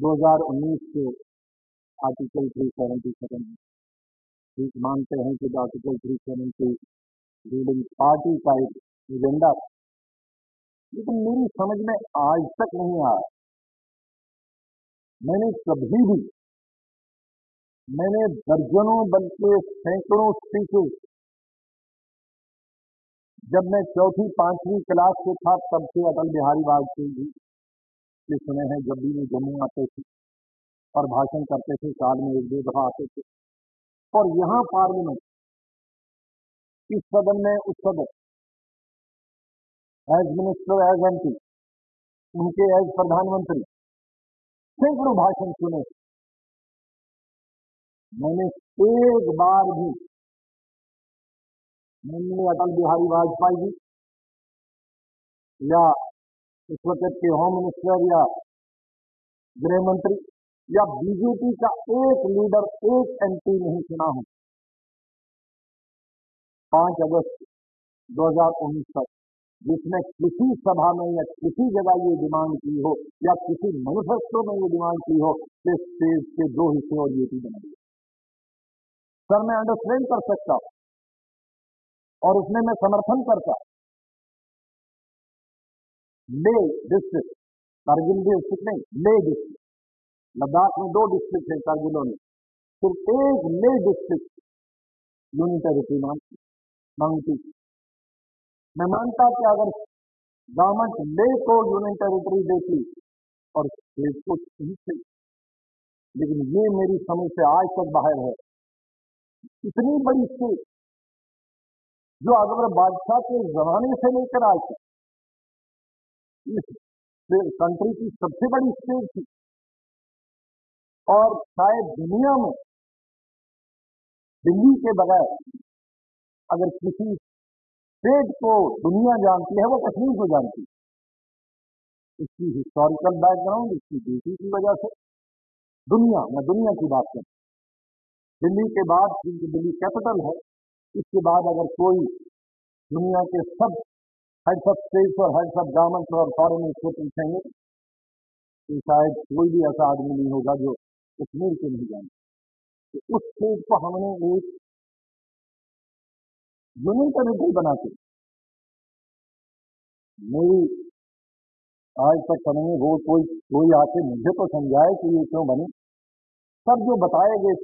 2019 के आर्टिकल 377 ठीक मानते हैं कि आर्टिकल 370 रूलिंग पार्टी का एक एजेंडा, लेकिन मेरी समझ में आज तक नहीं आया। मैंने कभी भी, मैंने दर्जनों बल्कि सैकड़ों स्पीचेस जब मैं 4वीं-5वीं क्लास से था तब से अटल बिहारी वाजपेयी जी के सुने हैं। जब भी वो जम्मू आते थे और भाषण करते थे, साल में 1-2 दफा आते थे, और यहाँ पार्लियामेंट, इस सदन में, उस सदन, एज मिनिस्टर, एज एमपी, उनके एज प्रधानमंत्री, सैकड़ों भाषण सुने। मैंने एक बार भी अटल बिहारी वाजपेयी जी या इस वक्त के होम मिनिस्टर या गृह मंत्री या बीजेपी का एक लीडर, एक एमपी नहीं सुना हूं 5 अगस्त 2019 तक, जिसने किसी सभा में या किसी जगह ये डिमांड की हो या किसी मैनिफेस्टो में ये डिमांड की हो कि स्टेट के 2 हिस्से और यूटी बनाइए। सर, मैं अंडरस्टैंड कर सकता और उसमें मैं समर्थन करता। ले डिस्ट्रिक्ट, कारगिल डिस्ट्रिक्ट नहीं, ले डिस्ट्रिक्ट, लद्दाख में 2 डिस्ट्रिक्ट है कारगिलों में, सिर्फ एक ले डिस्ट्रिक्ट यूनियन टेरिटरी मांगती। मैं मानता कि अगर गवर्नमेंट ले को यूनियन टेरिटरी देती और स्टेट को ठीक थी, लेकिन ये मेरी समझ से आज तक बाहर है। इतनी बड़ी स्टेट जो अकबर बादशाह के जमाने से लेकर आज तक इस कंट्री की सबसे बड़ी स्टेट थी, और शायद दुनिया में दिल्ली के बगैर अगर किसी स्टेट को दुनिया जानती है वो कश्मीर को जानती है। इसकी हिस्टोरिकल बैकग्राउंड, इसकी ब्यूटी की वजह से दुनिया, मैं दुनिया की बात करूं, दिल्ली के बाद, क्योंकि दिल्ली कैपिटल है, इसके बाद अगर कोई दुनिया के सब हेड्स ऑफ स्टेट्स और हेड्स ऑफ गवर्नमेंट और फॉरेन मिनिस्टर पूछेंगे तो शायद कोई भी ऐसा आदमी नहीं होगा जो कश्मीर को नहीं जानता। तो उस स्टेट को हमने एक यूनियन टेरिटरी बना के, मेरी आज तक समझ में वो कोई आके मुझे तो समझाए कि ये क्यों बनी। सब जो बताए गए,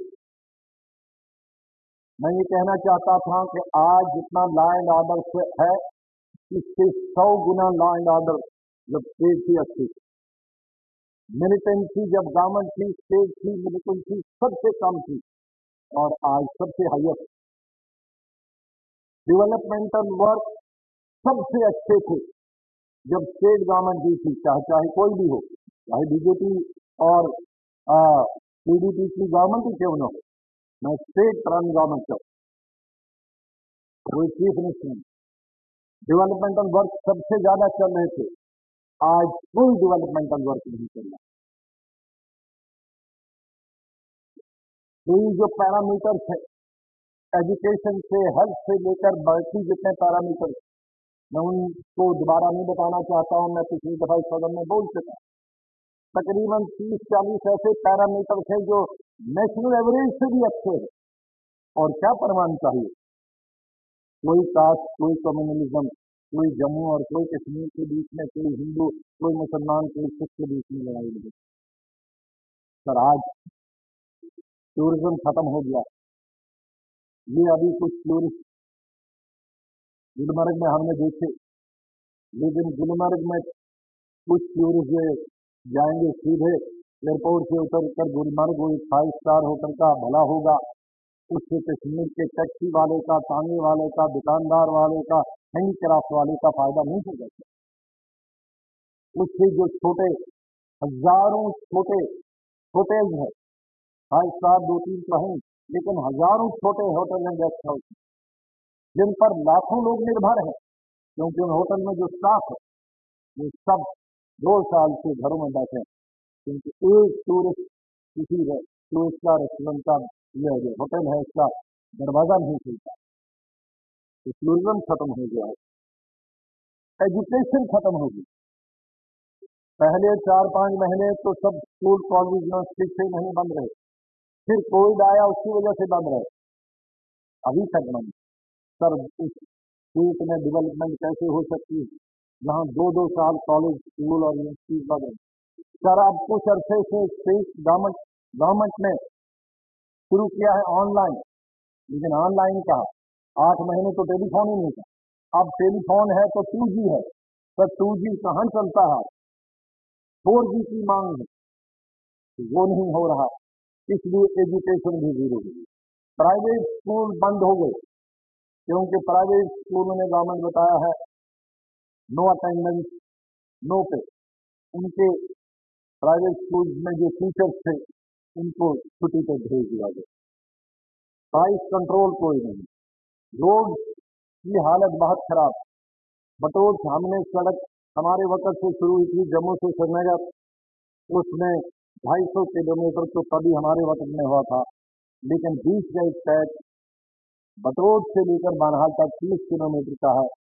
मैं ये कहना चाहता था कि आज जितना लॉ एंड ऑर्डर है, इससे 100 गुना लॉ एंड ऑर्डर जब स्टेट थी अच्छी, मिलिटेंसी जब गवर्नमेंट थी, स्टेट थी, मिलिटेंसी सबसे कम थी, और आज सबसे हाईएस्ट। डेवलपमेंटल वर्क सबसे अच्छे थे जब स्टेट गवर्नमेंट भी थी, चाहे कोई भी हो, चाहे बीजेपी और पीडीपी की गवर्नमेंट ही क्यों न हो, मैं स्टेट रन गवर्नमेंट का कोई चीफ मिनिस्टर, डेवलपमेंटल वर्क सबसे ज्यादा चल रहे थे। आज कोई डेवलपमेंटल वर्क नहीं चल रहा। यही जो पैरामीटर्स है, एजुकेशन से, हेल्थ से लेकर बाकी जितने पैरामीटर्स, मैं उनको दोबारा नहीं बताना चाहता हूं, मैं पिछली दफा इस सदन में बोल चुका। तकरीबन 30-40 ऐसे पैरामीटर्स हैं जो नेशनल एवरेज से भी अच्छे हैं। और क्या प्रमाण चाहिए? कोई कास्ट, कोई कम्युनलिज्म, कोई जम्मू और कोई कश्मीर के बीच में, कोई हिंदू, कोई मुसलमान, कोई सिख के बीच में लड़ाई लगे। सर, आज टूरिज्म खत्म हो गया। ये अभी कुछ टूरिस्ट गुलमर्ग में हमने देखे, लेकिन गुलमर्ग में कुछ टूरिस्ट जाएंगे सीधे एयरपोर्ट से उतर कर गुलमर्ग, वो 5 स्टार होटल का भला होगा, उससे कश्मीर के टैक्सी वाले का, ताने वाले का, दुकानदार वाले का, हैंडीक्राफ्ट वाले का फायदा नहीं हो सकता। उससे जो छोटे, हजारों छोटे होटल्स हैं, 5 स्टार 2-3 कहें, लेकिन हजारों छोटे होटल हैं, गेस्ट हाउस, जिन पर लाखों लोग निर्भर हैं, क्योंकि उन होटल में जो स्टाफ है वो सब 2 साल से घरों में बैठे हैं, क्योंकि एक टूरिस्ट किसी टूरिस्ट का रेस्टोरेंट का यह जो होटल है इसका दरवाजा नहीं खुलता। तो टूरिज्म खत्म हो गया है, एजुकेशन खत्म हो गई। पहले 4-5 महीने तो सब स्कूल कॉलेज यूनिवर्सिटी 6 महीने बंद रहे, फिर कोविड आया उसकी वजह से बंद रहे, अभी तक बंद। सर इस स्टेट में डेवलपमेंट कैसे हो सकती है जहाँ 2-2 साल कॉलेज स्कूल और यूनिवर्सिटी बंद रहे? सर अब कुछ अरसे से स्टेट गवर्नमेंट ने शुरू किया है ऑनलाइन, लेकिन ऑनलाइन का 8 महीने तो टेलीफोन ही नहीं था, अब टेलीफोन है तो 2G है, सर 2G कहाँ चलता है, 4G की मांग है, वो नहीं हो रहा, इसलिए एजुकेशन भी जीरो हुई। प्राइवेट स्कूल बंद हो गए क्योंकि प्राइवेट स्कूलों ने गवर्नमेंट बताया है नो अटेंडेंस नो पे, उनके प्राइवेट स्कूल में जो टीचर्स थे उनको छुट्टी पर भेज दिया गया। प्राइस कंट्रोल कोई नहीं, रोड की हालत बहुत खराब। बटोर सामने सड़क हमारे वक्त से शुरू हुई थी जम्मू से श्रीनगर, उसमें 250 किलोमीटर तो तभी हमारे वक्त में हुआ था, लेकिन बीच का एक पैच बटोर से लेकर बानहाल तक 30 किलोमीटर का है,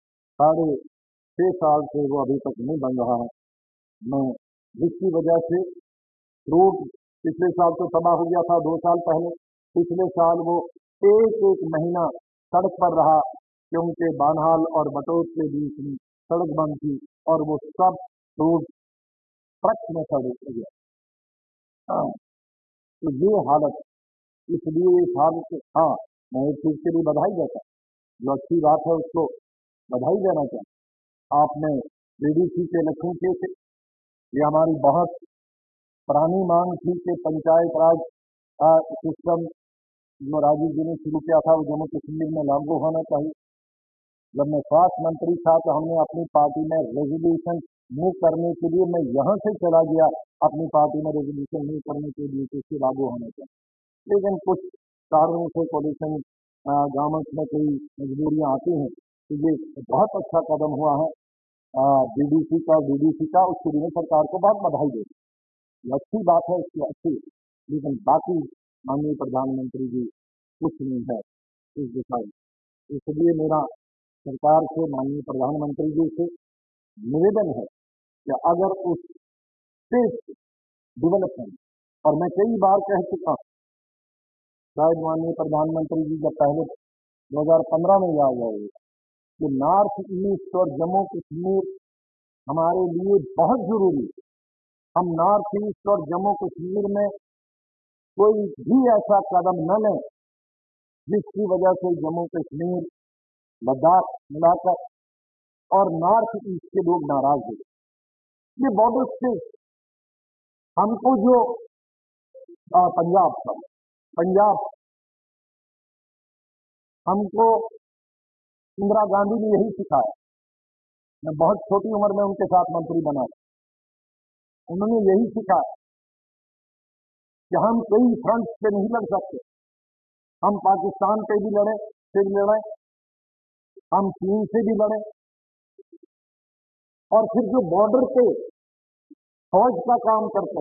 6.5 साल से वो अभी तक नहीं बन रहा है। मैं जिसकी वजह से रोड पिछले साल तो तबाह हो गया था, 2 साल पहले, पिछले साल वो एक महीना सड़क पर रहा क्योंकि बानहाल और बटोर के बीच में सड़क बंद थी और वो सब रोड ट्रक में सड़क हो गया। तो ये हालत, इसलिए इस हालत से मैं एक चीज के लिए बधाई देता, जो अच्छी बात है उसको बधाई देना चाहता। आपने बीडीसी के लक्ष्यों के थे, ये हमारी बहुत पुरानी मांग थी कि पंचायत राज सिस्टम जो राजीव जी ने शुरू किया था वो जम्मू कश्मीर में लागू होना चाहिए। जब मैं स्वास्थ्य मंत्री था तो हमने अपनी पार्टी में रेजोल्यूशन मूव करने के लिए, मैं यहाँ से चला गया अपनी पार्टी में रेजोल्यूशन मूव करने के लिए कि इससे लागू होना चाहिए, लेकिन कुछ कारणों से कोलिशन गवर्नमेंट में कई मजबूरियाँ आती हैं, तो ये बहुत अच्छा कदम हुआ है बीडीसी का, उसके लिए सरकार को बहुत बधाई देती, अच्छी बात है, इसकी अच्छी, लेकिन बाकी माननीय प्रधानमंत्री जी कुछ नहीं है इस दिशा में। इसलिए मेरा सरकार से, माननीय प्रधानमंत्री जी से निवेदन है कि अगर उस स्टेट डेवलपमेंट, और मैं कई बार कह चुका हूँ, शायद माननीय प्रधानमंत्री जी जब पहले 2015 में याद आए कि नॉर्थ ईस्ट और जम्मू कश्मीर हमारे लिए बहुत जरूरी है, हम नॉर्थ ईस्ट और जम्मू कश्मीर में कोई भी ऐसा कदम न लें जिसकी वजह से जम्मू कश्मीर, लद्दाख मिलाकर और नॉर्थ ईस्ट के लोग नाराज हो। ये बॉर्डर स्टेट हमको जो पंजाब हमको इंदिरा गांधी ने यही सिखाया, मैं बहुत छोटी उम्र में उनके साथ मंत्री बना, उन्होंने यही सिखाया कि हम कई फ्रंट पे नहीं लड़ सकते, हम पाकिस्तान पे भी लड़े, फिर लड़े, हम चीन से भी लड़े, और फिर जो बॉर्डर पे फौज का काम करते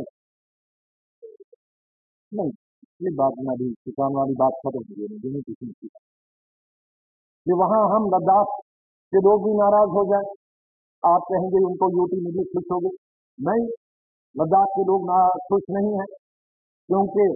नहीं, ये बात में अभी किसान वाली बात खत्म हो गई, मुझे किसी की कि वहां हम लद्दाख के लोग भी नाराज हो जाए, आप कहेंगे उनको यूटी मिली खुश हो गई, नहीं, लद्दाख के लोग खुश नहीं है क्योंकि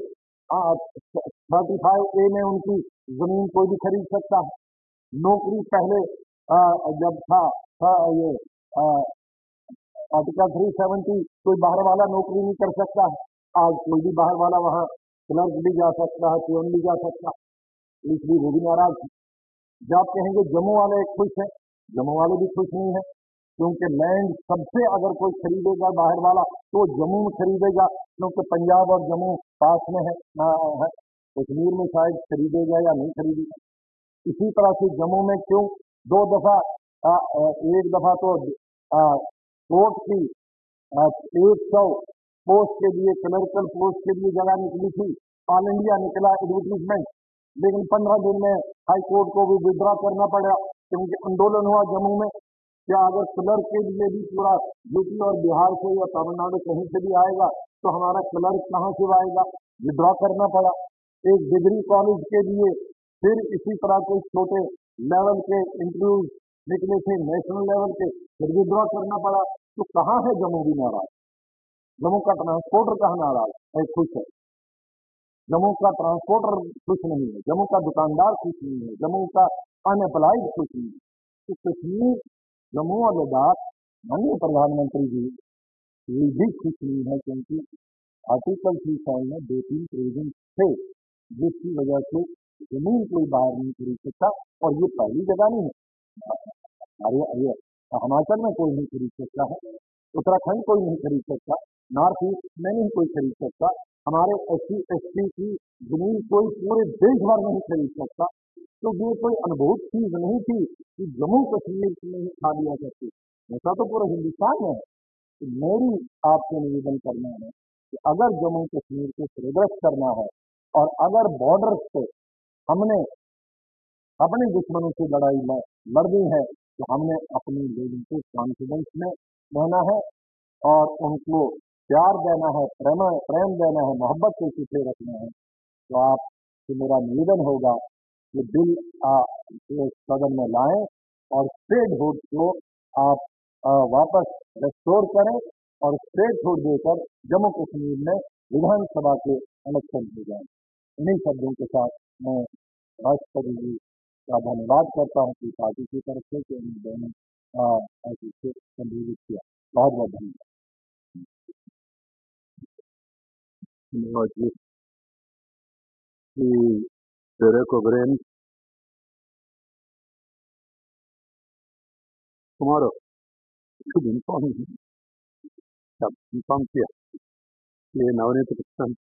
35A में उनकी जमीन कोई भी खरीद सकता है, नौकरी पहले जब था ये आर्टिकल 370 कोई बाहर वाला नौकरी नहीं कर सकता है, आज कोई भी बाहर वाला वहाँ क्लर्क भी जा सकता है, पीएन भी जा सकता है, इसलिए वो भी नाराज है। जब कहेंगे जम्मू वाले खुश हैं, जम्मू वाले भी खुश नहीं है क्योंकि लैंड सबसे अगर कोई खरीदेगा बाहर वाला तो जम्मू में खरीदेगा, क्योंकि पंजाब और जम्मू पास में है, कश्मीर में शायद खरीदेगा या नहीं खरीदेगा। इसी तरह से जम्मू में क्यों 2 दफा, एक दफा तो कोर्ट की 100 पोस्ट के लिए, क्लर्कल पोस्ट के लिए जगह निकली थी, ऑल इंडिया निकला एडवर्टीजमेंट, लेकिन 15 दिन में हाई कोर्ट को भी विड्रॉ करना पड़ा क्योंकि आंदोलन हुआ जम्मू में कि अगर क्लर्क के लिए भी पूरा यूपी और बिहार से या तमिलनाडु कहीं से भी आएगा तो हमारा क्लर्क कहाँ से आएगा, विड्रॉ करना पड़ा। एक डिग्री कॉलेज के लिए फिर इसी तरह के छोटे लेवल के इंटरव्यू निकले थे, नेशनल लेवल के, फिर विड्रॉ करना पड़ा। तो कहाँ है जम्मू भी नाराज? जम्मू का ट्रांसपोर्टर कहाँ नाराज है? खुश है। जम्मू का ट्रांसपोर्टर खुश नहीं है, जम्मू का दुकानदार खुश नहीं है, जम्मू का अनएम्प्लॉयड खुश नहीं है। तो कश्मीर, जम्मू और लद्दाख, माननीय प्रधानमंत्री जी ये भी खुश नहीं है, क्योंकि आर्टिकल 3 में 2-3 प्रोविजन थे जिसकी वजह से जमीन कोई बाहर नहीं खरीद सकता। और ये पहली जगह नहीं है, अरे हिमाचल में कोई नहीं खरीद सकता है, उत्तराखंड कोई नहीं खरीद सकता, नॉर्थ ईस्ट में नहीं कोई खरीद सकता, हमारे SC ST की जमीन कोई पूरे देश भर नहीं खरीद सकता। तो ये कोई अनुभूत चीज नहीं थी कि जम्मू कश्मीर में ही खा लिया करती, ऐसा तो पूरा हिंदुस्तान में है। तो मेरी आपसे निवेदन करना है कि अगर जम्मू कश्मीर को सुरक्षित करना है और अगर बॉर्डर पे हमने अपने दुश्मनों से लड़ाई लड़नी है, तो हमने अपने लोगों को कॉन्फिडेंस में रहना है और उनको प्यार देना है, प्रेम देना है, मोहब्बत से सीखे रखना है। तो आपसे मेरा निवेदन होगा कि बिल सदन में लाएं और स्टेट हुड को आप वापस रेस्टोर करें और स्टेट हुड देकर जम्मू कश्मीर में विधानसभा के इलेक्शन हो जाए। इन्हीं शब्दों के साथ मैं राष्ट्रपति जी का धन्यवाद करता हूँ कि पार्टी की तरफ से कि उन दोनों से संबोधित किया। बहुत बहुत धन्यवाद। धन्यवाद जी कि Derek O'Brien tomorrow should inform किया कि नवनीत कृष्णन